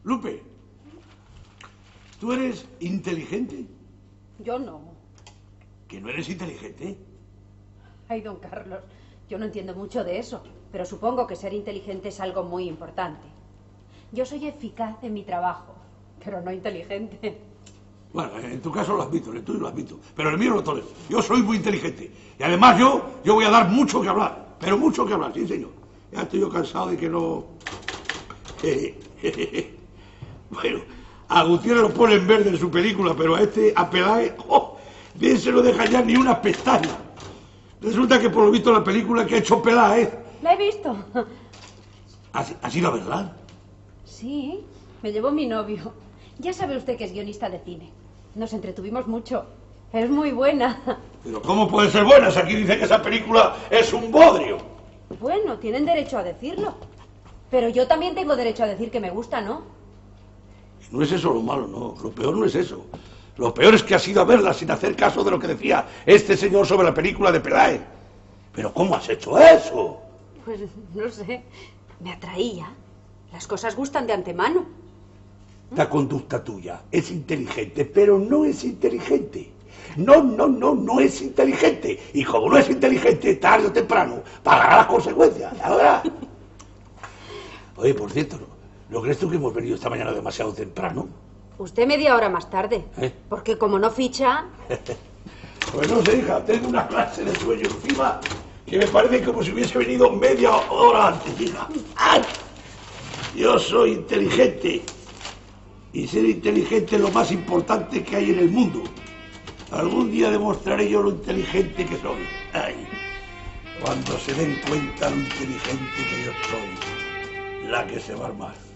Lupe, ¿tú eres inteligente? Yo no. ¿Que no eres inteligente? Ay, don Carlos, yo no entiendo mucho de eso, pero supongo que ser inteligente es algo muy importante. Yo soy eficaz en mi trabajo, pero no inteligente. Bueno, en tu caso lo admito, en el tuyo lo admito, pero en el mío no lo tolero. Yo soy muy inteligente y además yo voy a dar mucho que hablar, pero mucho que hablar, sí señor. Ya estoy yo cansado de que no... Bueno, a Gutiérrez lo pone en verde en su película, pero a Peláez, bien se lo deja ya ni una pestaña. Resulta que por lo visto la película que ha hecho Peláez... La he visto. ¿Ha sido verdad? Sí, me llevó mi novio. Ya sabe usted que es guionista de cine. Nos entretuvimos mucho. Es muy buena. Pero ¿cómo puede ser buena si aquí dice que esa película es un bodrio? Bueno, tienen derecho a decirlo. Pero yo también tengo derecho a decir que me gusta, ¿no? No es eso lo malo, no. Lo peor no es eso. Lo peor es que has ido a verla sin hacer caso de lo que decía este señor sobre la película de Peláez. ¿Pero cómo has hecho eso? Pues no sé. Me atraía. Las cosas gustan de antemano. La conducta tuya es inteligente, pero no es inteligente. No es inteligente. Y como no es inteligente, tarde o temprano pagará las consecuencias. ¿Ahora? Oye, por cierto, ¿no crees tú que hemos venido esta mañana demasiado temprano? Usted media hora más tarde. Porque como no ficha... Pues no sé, hija, tengo una clase de sueño encima que me parece como si hubiese venido media hora antes, hija. ¡Ay! Yo soy inteligente. Y ser inteligente es lo más importante que hay en el mundo. Algún día demostraré yo lo inteligente que soy. Ay, cuando se den cuenta lo inteligente que yo soy, la que se va a armar.